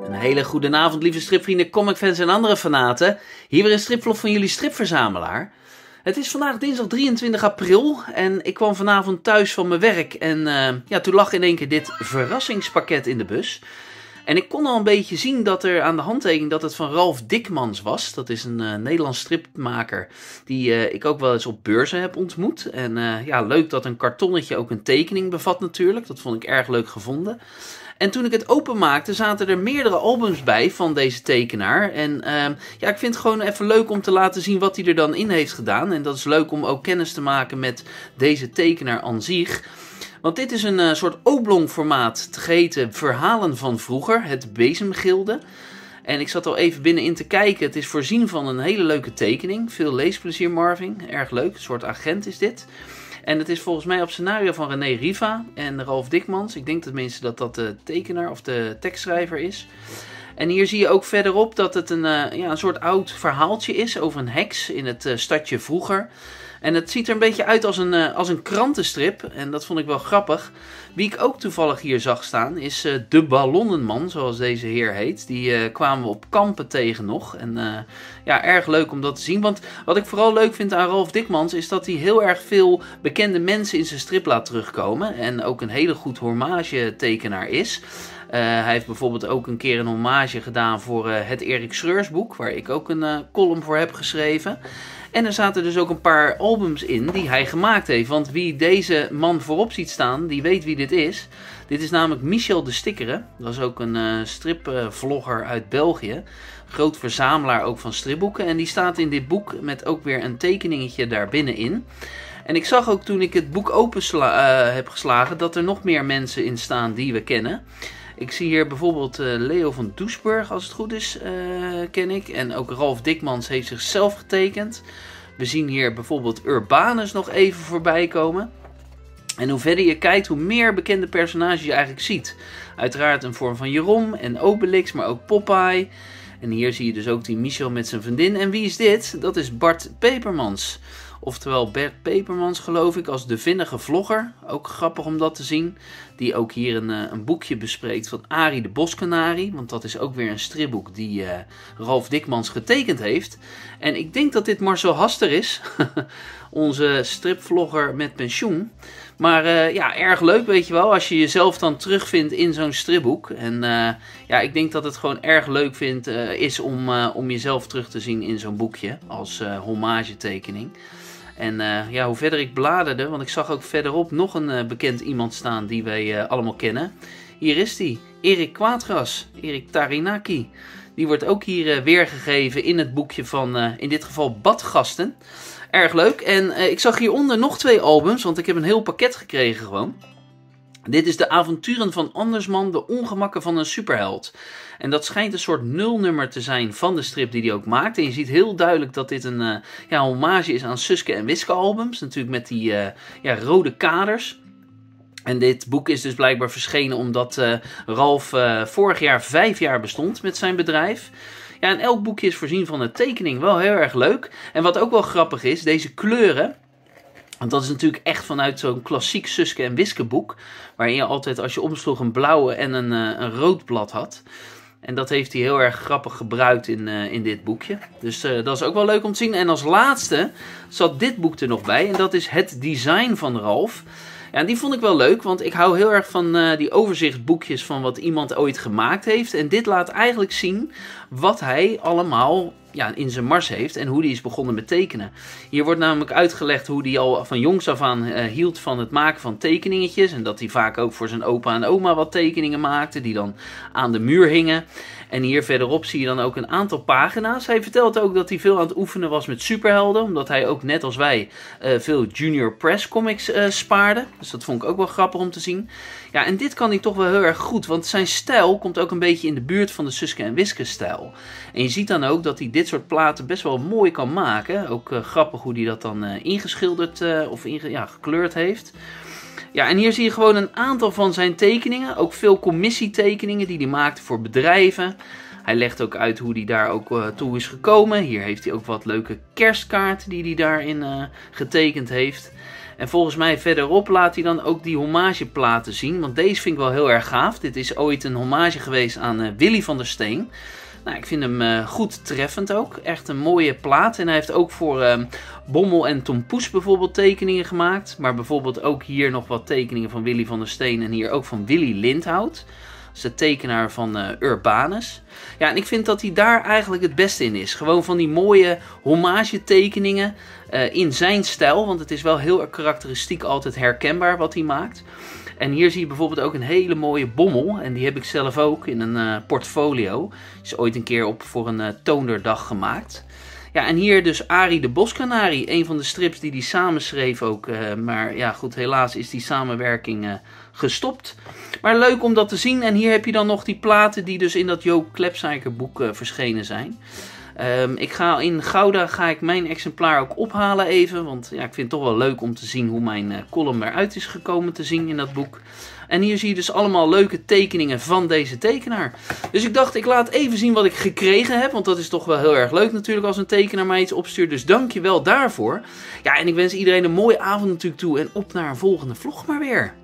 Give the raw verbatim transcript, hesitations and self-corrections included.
Een hele goede avond, lieve stripvrienden, comicfans en andere fanaten. Hier weer een stripvlog van jullie stripverzamelaar. Het is vandaag dinsdag drieëntwintig april en ik kwam vanavond thuis van mijn werk en uh, ja, toen lag in één keer dit verrassingspakket in de bus. En ik kon al een beetje zien dat er aan de handtekening dat het van Ralf Dikmans was. Dat is een uh, Nederlands stripmaker die uh, ik ook wel eens op beurzen heb ontmoet. En uh, ja, leuk dat een kartonnetje ook een tekening bevat natuurlijk. Dat vond ik erg leuk gevonden. En toen ik het openmaakte, zaten er meerdere albums bij van deze tekenaar. En uh, ja, ik vind het gewoon even leuk om te laten zien wat hij er dan in heeft gedaan. En dat is leuk om ook kennis te maken met deze tekenaar aan zich. Want dit is een uh, soort oblong formaat, geheten Verhalen van Vroeger, het Bezemgilde. En ik zat al even binnenin te kijken. Het is voorzien van een hele leuke tekening. Veel leesplezier, Marvin. Erg leuk. Een soort agent is dit. En het is volgens mij op scenario van René Riva en Ralf Dikmans. Ik denk tenminste dat dat de tekenaar of de tekstschrijver is. En hier zie je ook verderop dat het een, uh, ja, een soort oud verhaaltje is over een heks in het uh, stadje Vroeger. En het ziet er een beetje uit als een, uh, als een krantenstrip. En dat vond ik wel grappig. Wie ik ook toevallig hier zag staan is uh, de Ballonnenman, zoals deze heer heet. Die uh, kwamen we op kampen tegen nog. En uh, ja, erg leuk om dat te zien. Want wat ik vooral leuk vind aan Ralf Dikmans is dat hij heel erg veel bekende mensen in zijn strip laat terugkomen. En ook een hele goed hommage tekenaar is. Uh, hij heeft bijvoorbeeld ook een keer een hommage gedaan voor uh, het Erik Schreurs boek, waar ik ook een uh, column voor heb geschreven. En er zaten dus ook een paar albums in die hij gemaakt heeft. Want wie deze man voorop ziet staan, die weet wie dit is. Dit is namelijk Michel de Stickeren. Dat is ook een uh, stripvlogger uit België. Groot verzamelaar ook van stripboeken. En die staat in dit boek met ook weer een tekeningetje daar binnenin. En ik zag ook toen ik het boek open uh, heb geslagen dat er nog meer mensen in staan die we kennen. Ik zie hier bijvoorbeeld uh, Leo van Doesburg, als het goed is, uh, ken ik. En ook Ralf Dikmans heeft zichzelf getekend. We zien hier bijvoorbeeld Urbanus nog even voorbij komen. En hoe verder je kijkt, hoe meer bekende personages je eigenlijk ziet. Uiteraard een vorm van Jeroen en Obelix, maar ook Popeye. En hier zie je dus ook die Michel met zijn vriendin. En wie is dit? Dat is Bart Pepermans. Oftewel Bert Pepermans, geloof ik, als de vinnige vlogger. Ook grappig om dat te zien. Die ook hier een, een boekje bespreekt van Arie de Boskanarie. Want dat is ook weer een stripboek die uh, Ralf Dikmans getekend heeft. En ik denk dat dit Marcel Haster is. Onze stripvlogger met pensioen. Maar uh, ja, erg leuk, weet je wel, als je jezelf dan terugvindt in zo'n stripboek. En uh, ja, ik denk dat het gewoon erg leuk vindt, uh, is om, uh, om jezelf terug te zien in zo'n boekje. Als uh, hommagetekening. En uh, ja, hoe verder ik bladerde, want ik zag ook verderop nog een uh, bekend iemand staan die wij uh, allemaal kennen. Hier is die, Erik Kwaadras, Erik Tarinaki. Die wordt ook hier uh, weergegeven in het boekje van, uh, in dit geval, Badgasten. Erg leuk. En uh, ik zag hieronder nog twee albums, want ik heb een heel pakket gekregen gewoon. Dit is de avonturen van Andersman, de ongemakken van een superheld. En dat schijnt een soort nulnummer te zijn van de strip die hij ook maakt. En je ziet heel duidelijk dat dit een uh, ja, hommage is aan Suske en Wiske albums. Natuurlijk met die uh, ja, rode kaders. En dit boek is dus blijkbaar verschenen omdat uh, Ralf uh, vorig jaar vijf jaar bestond met zijn bedrijf. Ja, en elk boekje is voorzien van een tekening. Wel heel erg leuk. En wat ook wel grappig is, deze kleuren. Want dat is natuurlijk echt vanuit zo'n klassiek Suske en Wiske boek. Waarin je altijd als je omsloeg een blauwe en een, uh, een rood blad had. En dat heeft hij heel erg grappig gebruikt in, uh, in dit boekje. Dus uh, dat is ook wel leuk om te zien. En als laatste zat dit boek er nog bij. En dat is Het Design van Ralf. Ja, en die vond ik wel leuk, want ik hou heel erg van uh, die overzichtsboekjes van wat iemand ooit gemaakt heeft. En dit laat eigenlijk zien wat hij allemaal ja, in zijn mars heeft en hoe hij is begonnen met tekenen. Hier wordt namelijk uitgelegd hoe hij al van jongs af aan uh, hield van het maken van tekeningetjes. En dat hij vaak ook voor zijn opa en oma wat tekeningen maakte, die dan aan de muur hingen. En hier verderop zie je dan ook een aantal pagina's. Hij vertelt ook dat hij veel aan het oefenen was met superhelden. Omdat hij ook net als wij uh, veel Junior Press comics uh, spaarde. Dus dat vond ik ook wel grappig om te zien. Ja, en dit kan hij toch wel heel erg goed. Want zijn stijl komt ook een beetje in de buurt van de Suske en Wiske stijl. En je ziet dan ook dat hij dit soort platen best wel mooi kan maken. Ook uh, grappig hoe hij dat dan uh, ingeschilderd uh, of inge ja, gekleurd heeft. Ja, en hier zie je gewoon een aantal van zijn tekeningen. Ook veel commissietekeningen die hij maakte voor bedrijven. Hij legt ook uit hoe hij daar ook uh, toe is gekomen. Hier heeft hij ook wat leuke kerstkaarten die hij daarin uh, getekend heeft. En volgens mij verderop laat hij dan ook die hommageplaten zien. Want deze vind ik wel heel erg gaaf. Dit is ooit een hommage geweest aan uh, Willy van der Steen. Nou, ik vind hem uh, goed treffend ook. Echt een mooie plaat. En hij heeft ook voor uh, Bommel en Tom Poes bijvoorbeeld tekeningen gemaakt. Maar bijvoorbeeld ook hier nog wat tekeningen van Willy van der Steen. En hier ook van Willy Lindhout. Dat is de tekenaar van uh, Urbanus. Ja, en ik vind dat hij daar eigenlijk het beste in is. Gewoon van die mooie hommage tekeningen uh, in zijn stijl. Want het is wel heel erg karakteristiek, altijd herkenbaar wat hij maakt. En hier zie je bijvoorbeeld ook een hele mooie bommel. En die heb ik zelf ook in een uh, portfolio. Die is ooit een keer op voor een uh, toonderdag gemaakt. Ja, en hier dus Arie de Boskanarie. Een van de strips die hij samenschreef ook. Uh, maar ja, goed, helaas is die samenwerking uh, gestopt. Maar leuk om dat te zien. En hier heb je dan nog die platen die dus in dat Joop Klepsijker boek uh, verschenen zijn. Um, ik ga in Gouda ga ik mijn exemplaar ook ophalen even. Want ja, ik vind het toch wel leuk om te zien hoe mijn uh, column eruit is gekomen te zien in dat boek. En hier zie je dus allemaal leuke tekeningen van deze tekenaar. Dus ik dacht, ik laat even zien wat ik gekregen heb. Want dat is toch wel heel erg leuk natuurlijk als een tekenaar mij iets opstuurt. Dus dank je wel daarvoor. Ja, en ik wens iedereen een mooie avond natuurlijk toe. En op naar een volgende vlog maar weer.